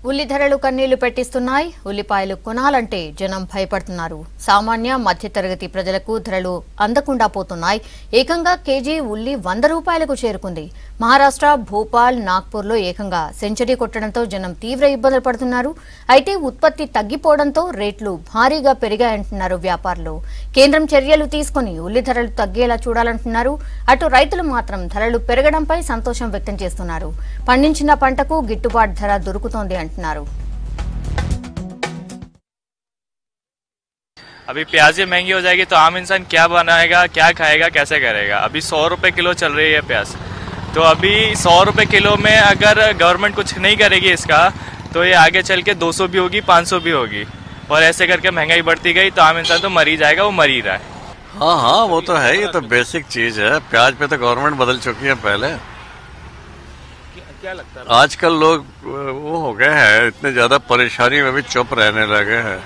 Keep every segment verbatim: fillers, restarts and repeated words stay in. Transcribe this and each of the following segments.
ఉల్లి ధరలు కన్నీళ్లు పెట్టిస్తున్నాయి. ఉల్లిపాయలు కొనాలంటే జనం భయపడుతున్నారు. సామాన్య మధ్యతరగతి ప్రజలకు ధరలు అందకుండా పోతున్నాయి. ఏకంగా కేజీ ఉల్లి వంద రూపాయలకు చేరుకుంది. మహారాష్ట్ర భోపాల్ నాగ్పూర్లో ఏకంగా సెంచరీ కొట్టడంతో జనం తీవ్ర ఇబ్బందులు పడుతున్నారు. అయితే ఉత్పత్తి తగ్గిపోవడంతో రేట్లు భారీగా పెరిగాయంటున్నారు వ్యాపారులు. కేంద్రం చర్యలు తీసుకుని ఉల్లి ధరలు తగ్గేలా చూడాలంటున్నారు. అటు రైతులు మాత్రం ధరలు పెరగడంపై సంతోషం వ్యక్తం చేస్తున్నారు. పండించిన పంటకు గిట్టుబాటు ధర దొరుకుతోంది అంటున్నారు. अभी प्याज ही महंगी हो जाएगी तो आम इंसान क्या बनाएगा, क्या खाएगा, कैसे करेगा। अभी सौ रुपए किलो चल रही है प्याज, तो अभी सौ रुपए किलो में अगर गवर्नमेंट कुछ नहीं करेगी इसका तो ये आगे चल के दो सौ भी होगी, पाँच सौ भी होगी, और ऐसे करके महंगाई बढ़ती गई तो आम इंसान तो मर ही जाएगा। वो मर ही रहा है। हाँ हाँ वो तो है, ये तो बेसिक चीज है। प्याज पे तो गवर्नमेंट बदल चुकी है पहले। क्या लगता है आजकल लोग वो हो गए हैं, इतने ज्यादा परेशानी में भी चुप रहने लगे हैं।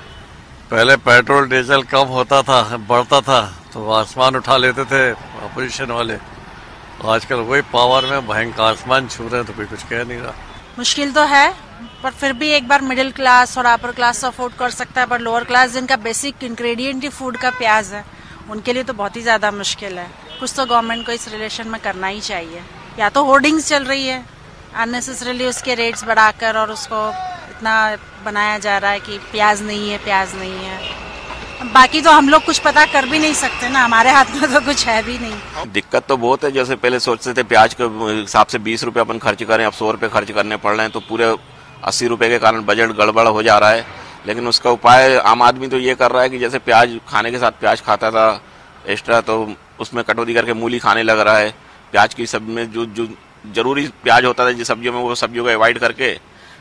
पहले पेट्रोल डीजल कम होता था, बढ़ता था तो आसमान उठा लेते थे अपोजिशन वाले। आजकल वही पावर में भयंकर आसमान छू रहे हैं तो कोई कुछ कह नहीं रहा। मुश्किल तो है, पर फिर भी एक बार मिडिल क्लास और अपर क्लास अफोर्ड कर सकता है, पर लोअर क्लास जिनका बेसिक इंग्रेडिएंट ही फूड का प्याज है, उनके लिए तो बहुत ही ज्यादा मुश्किल है। कुछ तो गवर्नमेंट को इस रिलेशन में करना ही चाहिए। या तो होर्डिंग्स चल रही है अननेसेसरीली उसके रेट्स बढ़ाकर, और उसको इतना बनाया जा रहा है कि प्याज नहीं है, प्याज नहीं है। बाकी तो हम लोग कुछ पता कर भी नहीं सकते ना, हमारे हाथ में तो कुछ है भी नहीं। दिक्कत तो बहुत है। जैसे पहले सोचते थे प्याज के हिसाब से बीस रुपए अपन खर्च करें, अब सौ रुपए खर्च करने पड़ रहे हैं, तो पूरे अस्सी रुपए के कारण बजट गड़बड़ हो जा रहा है। लेकिन उसका उपाय आम आदमी तो ये कर रहा है कि जैसे प्याज खाने के साथ प्याज खाता था एक्स्ट्रा, तो उसमें कटौती करके मूली खाने लग रहा है। प्याज की सब्जी में जो जो जरूरी प्याज होता था जिस सब्जियों में, वो सब्जियों को अवॉइड करके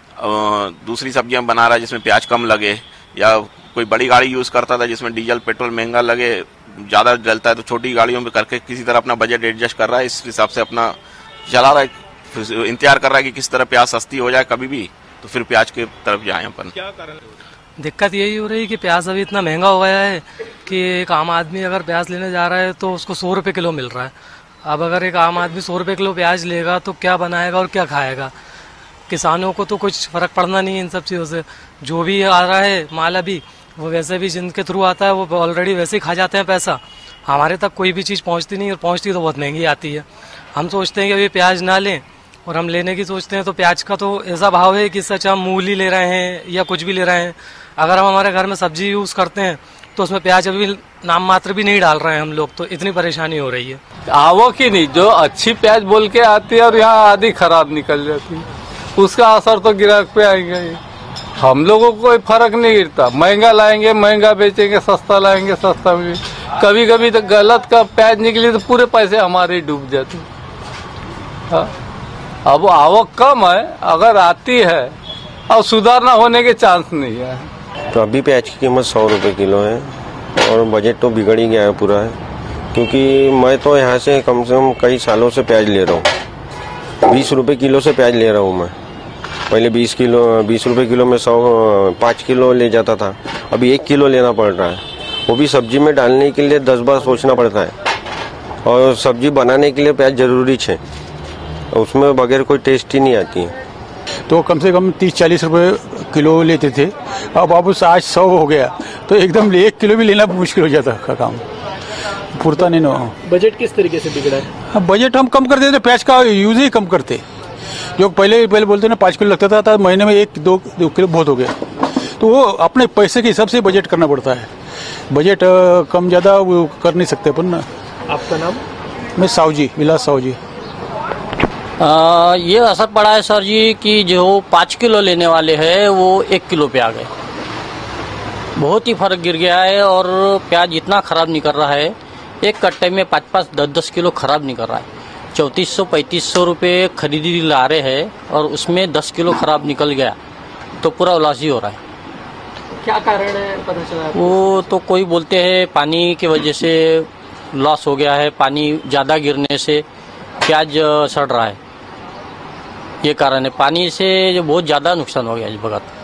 दूसरी सब्जियां बना रहा है जिसमें प्याज कम लगे। या कोई बड़ी गाड़ी यूज करता था जिसमें डीजल पेट्रोल महंगा लगे, ज्यादा जलता है, तो छोटी गाड़ियों में करके किसी तरह अपना बजट एडजस्ट कर रहा है। इस हिसाब से अपना चला रहा है, इंतजार कर रहा है कि किस तरह प्याज सस्ती हो जाए कभी भी, तो फिर प्याज की तरफ जाए अपन। क्या कारण दिक्कत यही हो रही है कि प्याज अभी इतना महंगा हो गया है कि एक आम आदमी अगर प्याज लेने जा रहा है तो उसको सौ रुपए किलो मिल रहा है। अब अगर एक आम आदमी सौ रुपए किलो प्याज लेगा तो क्या बनाएगा और क्या खाएगा। किसानों को तो कुछ फर्क पड़ना नहीं है इन सब चीज़ों से। जो भी आ रहा है माल अभी वो वैसे भी जिनके थ्रू आता है वो ऑलरेडी वैसे ही खा जाते हैं पैसा। हमारे तक कोई भी चीज़ पहुंचती नहीं, और पहुंचती तो बहुत महंगी आती है। हम सोचते हैं कि अभी प्याज ना लें, और हम लेने की सोचते हैं तो प्याज का तो ऐसा भाव है कि सच हम मूली ले रहे हैं या कुछ भी ले रहे हैं। अगर हम हमारे घर में सब्जी यूज़ करते हैं तो उसमें प्याज अभी नाम मात्र भी नहीं डाल रहे हैं हम लोग, तो इतनी परेशानी हो रही है। आवक ही नहीं, जो अच्छी प्याज बोल के आती है और यहाँ आधी खराब निकल जाती है, उसका असर तो ग्राहक पे आएगा ही। हम लोगों को कोई फर्क नहीं गिरता। महंगा लाएंगे महंगा बेचेंगे, सस्ता लाएंगे सस्ता भी। कभी कभी तो गलत का प्याज निकली तो पूरे पैसे हमारे डूब जाते। हाँ, अब आवक कम है, अगर आती है और सुधार ना होने के चांस नहीं है। तो अभी प्याज की कीमत सौ रुपये किलो है, और बजट तो बिगड़ ही गया है पूरा है। क्योंकि मैं तो यहाँ से कम से कम कई सालों से प्याज ले रहा हूँ। बीस रुपये किलो से प्याज ले रहा हूँ मैं। पहले बीस किलो बीस रुपये किलो में सौ पाँच किलो ले जाता था, अभी एक किलो लेना पड़ रहा है। वो भी सब्जी में डालने के लिए दस बार सोचना पड़ता है, और सब्जी बनाने के लिए प्याज जरूरी है, उसमें बगैर कोई टेस्ट ही नहीं आती है। तो कम से कम तीस चालीस रुपए किलो लेते थे, अब अब आज सौ हो गया तो एकदम एक किलो भी लेना मुश्किल हो जाता का काम, पुरता नहीं ना। बजट किस तरीके से बिगड़ा है? बजट हम कम कर देते, प्याज का यूज ही कम करते। जो पहले पहले बोलते ना पाँच किलो लगता था, था महीने में एक दो दो किलो बहुत हो गया। तो वो अपने पैसे के हिसाब से बजट करना पड़ता है। बजट कम ज़्यादा वो कर नहीं सकते अपन ना। आपका नाम? मैं साहू जी, विलास साहू जी। आ, ये असर पड़ा है सर जी कि जो पाँच किलो लेने वाले हैं वो एक किलो पे आ गए। बहुत ही फर्क गिर गया है, और प्याज इतना खराब निकल रहा है, एक कट्टे में पाँच पाँच दस दस किलो खराब निकल रहा है। चौंतीस सौ पैंतीस सौ रुपये खरीदी ला रहे हैं, और उसमें दस किलो खराब निकल गया तो पूरा उलास ही हो रहा है। क्या कारण है पता चला? वो तो कोई बोलते हैं पानी की वजह से लॉस हो गया है, पानी ज़्यादा गिरने से प्याज सड़ रहा है, ये कारण है। पानी से जो बहुत ज़्यादा नुकसान हो गया इस वक्त।